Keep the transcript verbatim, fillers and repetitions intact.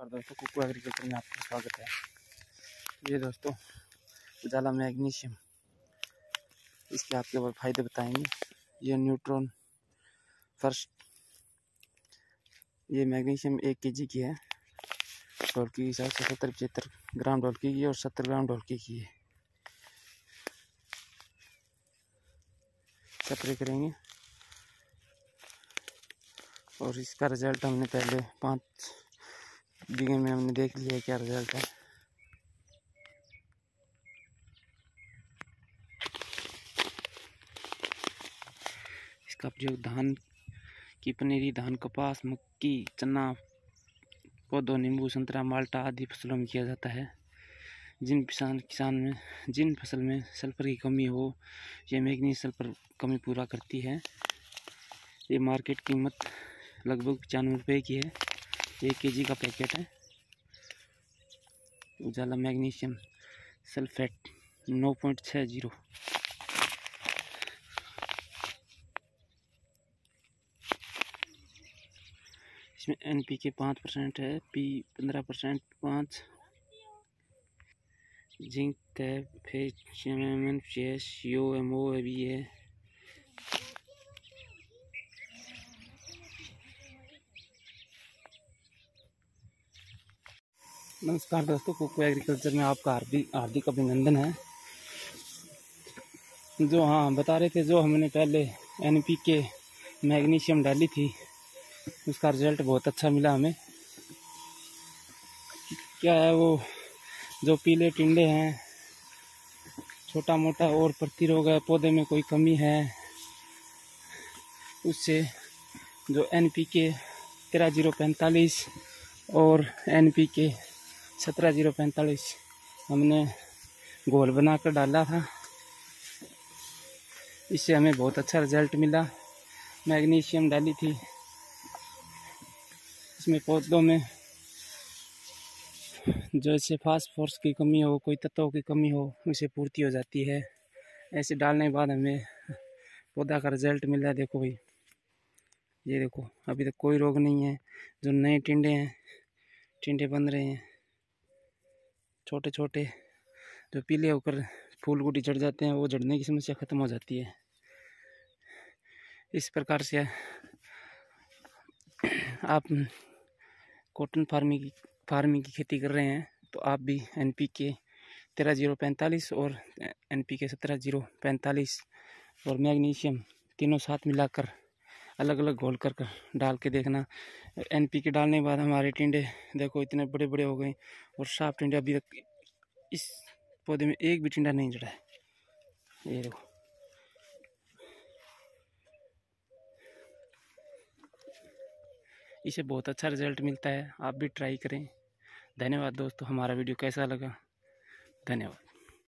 नमस्कार दोस्तों, कुकू एग्रीकल्चर में आपका स्वागत है। ये दोस्तों उजाला मैग्नीशियम, इसके आपके ऊपर फ़ायदे बताएंगे। ये न्यूट्रॉन फर्स्ट, ये मैग्नीशियम एक केजी की है। ढोलकी के हिसाब से सत्तर पचहत्तर ग्राम ढोलकी की और सत्तर ग्राम ढोलकी की है। स्प्रे करेंगे और इसका रिजल्ट हमने पहले पाँच बीघे में हमने देख लिया क्या रिजल्ट है। इसका प्रयोग धान की पनीरी, धान, कपास, मक्की, चना, पौधों, नींबू, संतरा, माल्टा आदि फसलों में किया जाता है। जिन किसान किसान में जिन फसल में सल्फर की कमी हो, यह मैग्नीज सल्फर कमी पूरा करती है। ये मार्केट कीमत लगभग पचानवे रुपये की है। एक केजी का पैकेट है। उजाला मैग्नीशियम सल्फेट नौ पॉइंट छः जीरो। इसमें एन पी के पाँच परसेंट है, पी पंद्रह परसेंट, पाँच जिंक है, फेम सी एम ओ भी है। नमस्कार दोस्तों, कुकू एग्रीकल्चर में आपका हार्दिक हार्दिक अभिनंदन है। जो हाँ बता रहे थे, जो हमने पहले एन पी के मैग्नीशियम डाली थी, उसका रिजल्ट बहुत अच्छा मिला हमें। क्या है वो, जो पीले टिंडे हैं, छोटा मोटा और प्रतिरोग है, पौधे में कोई कमी है, उससे जो एन पी के तेरह जीरो पैंतालीस और एन पी के सत्रह जीरो पैंतालीस हमने घोल बनाकर डाला था। इससे हमें बहुत अच्छा रिजल्ट मिला। मैग्नीशियम डाली थी, इसमें पौधों में जैसे फास्फोरस की कमी हो, कोई तत्वों की कमी हो, उसे पूर्ति हो जाती है। ऐसे डालने के बाद हमें पौधा का रिजल्ट मिला है। देखो भाई, ये देखो, अभी तक कोई रोग नहीं है। जो नए टिंडे हैं, टिंडे बन रहे हैं छोटे छोटे, जो पीले होकर फूल गुटी झड़ जाते हैं, वो झड़ने की समस्या खत्म हो जाती है। इस प्रकार से आप कॉटन फार्मिंग की फार्मिंग की खेती कर रहे हैं तो आप भी एन पी के तेरह जीरो पैंतालीस और एन पी के सत्रह जीरो पैंतालीस और मैग्नीशियम तीनों साथ मिलाकर अलग अलग घोल कर कर डाल के देखना। एन पी के डालने के बाद हमारे टिंडे देखो इतने बड़े बड़े हो गए और साफ टिंडे। अभी तक इस पौधे में एक भी टिंडा नहीं जड़ा है। ये देखो, इसे बहुत अच्छा रिजल्ट मिलता है। आप भी ट्राई करें। धन्यवाद दोस्तों। हमारा वीडियो कैसा लगा? धन्यवाद।